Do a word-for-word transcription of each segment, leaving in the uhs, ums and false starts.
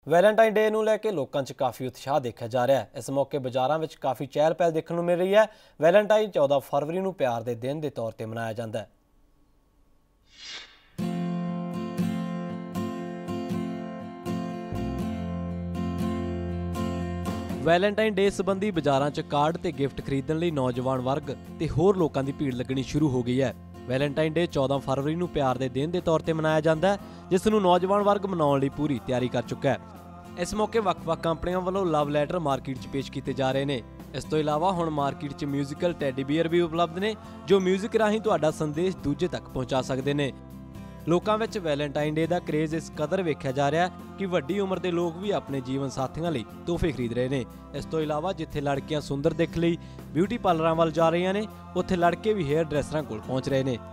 Valentine day ਨੂੰ ਲੈ ਕੇ ਲੋਕਾਂ 'ਚ ਕਾਫੀ ਉਤਸ਼ਾਹ ਦੇਖਿਆ ਜਾ ਰਿਹਾ ਹੈ। ਇਸ ਮੌਕੇ ਬਾਜ਼ਾਰਾਂ ਵਿੱਚ ਕਾਫੀ ਚਹਿਲ ਪਹਿਲ ਦੇਖਣ ਨੂੰ ਮਿਲ ਰਹੀ ਹੈ। ਵੈਲੈਂਟਾਈਨ ਚੌਦਾਂ ਫਰਵਰੀ ਨੂੰ ਪਿਆਰ ਦੇ ਦਿਨ ਦੇ ਤੌਰ ਤੇ ਮਨਾਇਆ ਜਾਂਦਾ ਹੈ। ਵੈਲੈਂਟਾਈਨ ਡੇ ਸੰਬੰਧੀ ਬਾਜ਼ਾਰਾਂ 'ਚ ਕਾਰਡ ਤੇ ਗਿਫਟ ਖਰੀਦਣ ਲਈ ਨੌਜਵਾਨ ਵਰਗ ਤੇ ਹੋਰ ਲੋਕਾਂ ਦੀ ਭੀੜ ਲੱਗਣੀ ਸ਼ੁਰੂ ਹੋ ਗਈ ਹੈ। ਵੈਲੈਂਟਾਈਨ ਡੇ ਚੌਦਾਂ ਫਰਵਰੀ ਨੂੰ ਪਿਆਰ ਦੇ ਦਿਨ ਦੇ ਤੌਰ ਤੇ ਮਨਾਇਆ ਜਾਂਦਾ ਹੈ, ਜਿਸ ਨੂੰ ਨੌਜਵਾਨ ਵਰਗ ਮਨਾਉਣ ਲਈ ਪੂਰੀ ਤਿਆਰੀ ਕਰ ਚੁੱਕਾ ਹੈ। ਇਸ ਮੌਕੇ ਵੱਖ-ਵੱਖ ਕੰਪਨੀਆਂ ਵੱਲੋਂ ਲਵ ਲੈਟਰ ਮਾਰਕੀਟ 'ਚ ਪੇਸ਼ ਕੀਤੇ ਜਾ ਰਹੇ ਨੇ। ਇਸ ਤੋਂ ਇਲਾਵਾ ਹੁਣ ਮਾਰਕੀਟ 'ਚ ਮਿਊਜ਼ੀਕਲ ਟੈਡੀ ਬੀਅਰ ਵੀ ਉਪਲਬਧ ਨੇ, ਜੋ ਮਿਊਜ਼ਿਕ ਰਾਹੀਂ ਤੁਹਾਡਾ ਸੰਦੇਸ਼ ਦੂਜੇ ਤੱਕ ਪਹੁੰਚਾ ਸਕਦੇ ਨੇ। ਲੋਕਾਂ ਵਿੱਚ ਵੈਲੈਂਟਾਈਨ ਡੇ ਦਾ ਕਰੇਜ਼ ਇਸ ਕਦਰ ਵੇਖਿਆ ਜਾ ਰਿਹਾ ਕਿ ਵੱਡੀ ਉਮਰ ਦੇ ਲੋਕ ਵੀ ਆਪਣੇ ਜੀਵਨ ਸਾਥੀਆਂ ਲਈ ਤੋਹਫੇ ਖਰੀਦ ਰਹੇ ਨੇ। ਇਸ ਤੋਂ ਇਲਾਵਾ ਜਿੱਥੇ ਲੜਕੀਆਂ ਸੁੰਦਰ ਦਿਖ ਲਈ ਬਿਊਟੀ ਪਾਰਲਰਾਂ ਵੱਲ ਜਾ ਰਹੀਆਂ ਨੇ, ਉੱਥੇ ਲੜਕੇ भी हेयर ड्रेसਰਾਂ ਕੋਲ पहुंच रहे हैं।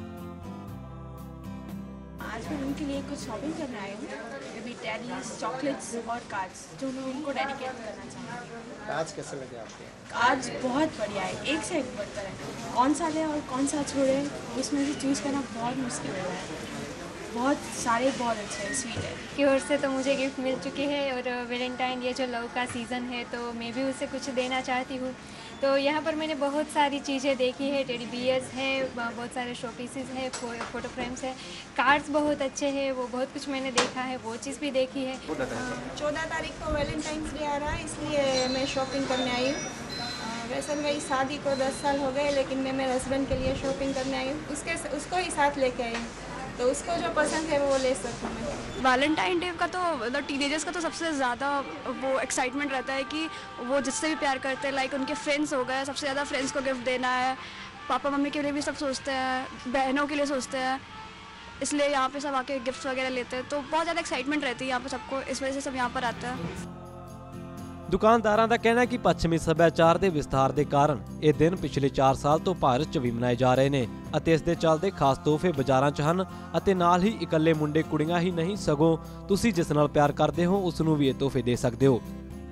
आज मैं उनके लिए कुछ शॉपिंग करने आई हूँ, अभी टेडीज, चॉकलेट्स और कार्ड्स जो मैं उनको डेडिकेट करना चाहती हूँ। कार्ड्स कैसे लगे आपको? कार्ड्स बहुत बढ़िया है, एक से एक बढ़कर है। कौन सा ले और कौन सा छोड़े उसमें से चूज़ करना बहुत मुश्किल हो रहा है। बहुत सारे बहुत अच्छे हैं, स्वीट है। की ओर से तो मुझे गिफ्ट मिल चुकी है और वैलेंटाइन ये जो लव का सीज़न है तो मैं भी उसे कुछ देना चाहती हूँ। तो यहाँ पर मैंने बहुत सारी चीज़ें देखी है, टेडी बियर्स हैं, बहुत सारे शो पीसेस हैं, फोटो फ्रेम्स हैं, कार्ड्स बहुत अच्छे हैं, वो बहुत कुछ मैंने देखा है, वो चीज़ भी देखी है। चौदह तारीख को वैलेंटाइंस डे आ रहा है, इसलिए मैं शॉपिंग करने आई हूँ। वैसे मेरी शादी को दस साल हो गए, लेकिन मैं मेरे हस्बैंड के लिए शॉपिंग करने आई हूँ। उसके उसको ही साथ लेके आई हूँ, तो उसको जो पसंद है वो ले सकूँ मैं। वैलेंटाइन डे का तो मतलब टीनेजर्स का तो सबसे ज़्यादा वो एक्साइटमेंट रहता है कि वो जिससे भी प्यार करते हैं, लाइक उनके फ्रेंड्स हो गए, सबसे ज़्यादा फ्रेंड्स को गिफ्ट देना है। पापा मम्मी के लिए भी सब सोचते हैं, बहनों के लिए सोचते हैं, इसलिए यहाँ पे सब आके गिफ्ट वगैरह लेते हैं। तो बहुत ज़्यादा एक्साइटमेंट रहती है यहाँ पे सबको, इस वजह से सब यहाँ पर आते हैं। ਦੁਕਾਨਦਾਰਾਂ ਦਾ ਕਹਿਣਾ ਹੈ ਕਿ ਪੱਛਮੀ ਸੱਭਿਆਚਾਰ ਦੇ ਵਿਸਥਾਰ ਦੇ ਕਾਰਨ ਇਹ ਦਿਨ ਪਿਛਲੇ ਚਾਰ ਸਾਲ ਤੋਂ ਭਾਰਤ 'ਚ ਵੀ ਮਨਾਏ ਜਾ ਰਹੇ ਨੇ ਅਤੇ ਇਸ ਦੇ ਚੱਲਦੇ ਖਾਸ ਤੋਹਫੇ ਬਾਜ਼ਾਰਾਂ 'ਚ ਹਨ ਅਤੇ ਨਾਲ ਹੀ ਇਕੱਲੇ ਮੁੰਡੇ ਕੁੜੀਆਂ ਹੀ ਨਹੀਂ, ਸਗੋਂ ਤੁਸੀਂ ਜਿਸ ਨਾਲ ਪਿਆਰ ਕਰਦੇ ਹੋ ਉਸ ਨੂੰ ਵੀ ਇਹ ਤੋਹਫੇ ਦੇ ਸਕਦੇ ਹੋ।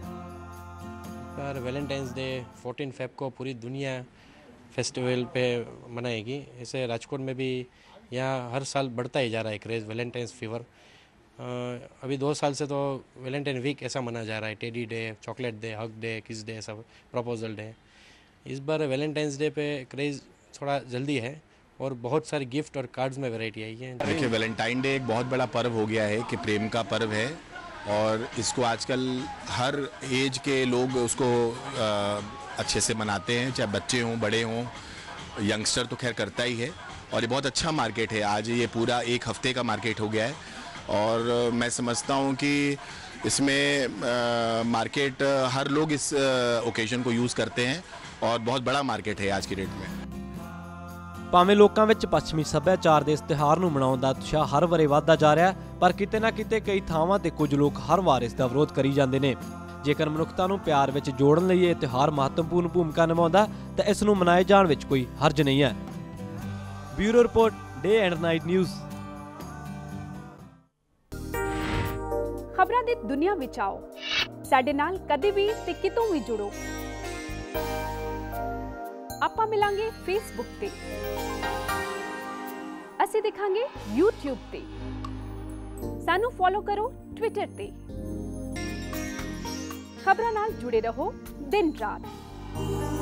पर वैलेंटाइंस डे चौदह फेब को पूरी दुनिया फेस्टिवल पे मनाएगी। ऐसे राजकोट में भी यहाँ हर साल बढ़ता ही जा रहा है क्रेज़ वैलेंटाइंस फीवर। अभी दो साल से तो वैलेंटाइन वीक ऐसा मना जा रहा है, teddy day, chocolate day, hug day, kiss day, सब प्रपोजल डे। इस बार वैलेंटाइंस डे पे क्रेज़ थोड़ा जल्दी है और बहुत सारी गिफ्ट और कार्ड्स में वैरायटी आई है। देखिए, वैलेंटाइन डे एक बहुत बड़ा पर्व हो गया है कि प्रेम का पर्व है और इसको आजकल हर एज के लोग उसको अच्छे से मनाते हैं, चाहे बच्चे हों, बड़े हों, यंगस्टर तो खैर करता ही है। और ये बहुत अच्छा मार्केट है, आज ये पूरा एक हफ्ते का मार्केट हो गया है और मैं समझता हूँ कि इसमें मार्केट हर लोग इस ओकेजन को यूज़ करते हैं और बहुत बड़ा मार्केट है आज की डेट में। ਭਾਵੇਂ ਲੋਕਾਂ ਵਿੱਚ ਪੱਛਮੀ ਸੱਭਿਆਚਾਰ ਦੇ ਇਸ ਤਿਉਹਾਰ ਨੂੰ ਮਨਾਉਣ ਦਾ ਉਤਸ਼ਾਹ ਹਰ ਵਾਰੇ ਵਧਦਾ ਜਾ ਰਿਹਾ, ਪਰ ਕਿਤੇ ਨਾ ਕਿਤੇ ਕਈ ਥਾਵਾਂ ਤੇ ਕੁਝ ਲੋਕ ਹਰ ਵਾਰ ਇਸ ਦਾ ਵਿਰੋਧ ਕਰੀ ਜਾਂਦੇ ਨੇ। ਜੇਕਰ ਮਨੁੱਖਤਾ ਨੂੰ ਪਿਆਰ ਵਿੱਚ ਜੋੜਨ ਲਈ ਇਹ ਤਿਉਹਾਰ ਮਹੱਤਵਪੂਰਨ ਭੂਮਿਕਾ ਨਿਭਾਉਂਦਾ ਤਾਂ ਇਸ ਨੂੰ ਮਨਾਏ ਜਾਣ ਵਿੱਚ ਕੋਈ ਹਰਜ ਨਹੀਂ ਹੈ। Bureau report, day and night news. ਖਬਰਾਂ ਦੀ ਦੁਨੀਆ ਵਿੱਚ ਆਓ, ਸਾਡੇ ਨਾਲ ਕਦੇ ਵੀ ਤੇ ਕਿਤੋਂ ਵੀ ਜੁੜੋ। ਆਪਾਂ ਮਿਲਾਂਗੇ ਫੇਸਬੁੱਕ ਤੇ, ਅਸੀਂ ਦਿਖਾਂਗੇ YouTube ਤੇ, ਸਾਨੂੰ ਫੋਲੋ ਕਰੋ ਟਵਿੱਟਰ ਤੇ। ਖਬਰਾਂ ਨਾਲ ਜੁੜੇ ਰਹੋ ਦਿਨ ਰਾਤ।